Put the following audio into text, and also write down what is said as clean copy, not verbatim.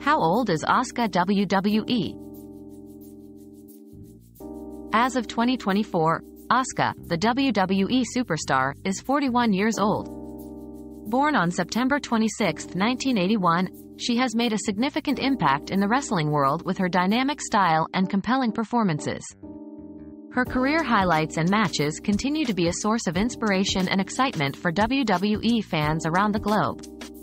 How old is Asuka WWE? As of 2024, Asuka, the WWE superstar, is 41 years old. Born on September 26, 1981, she has made a significant impact in the wrestling world with her dynamic style and compelling performances. Her career highlights and matches continue to be a source of inspiration and excitement for WWE fans around the globe.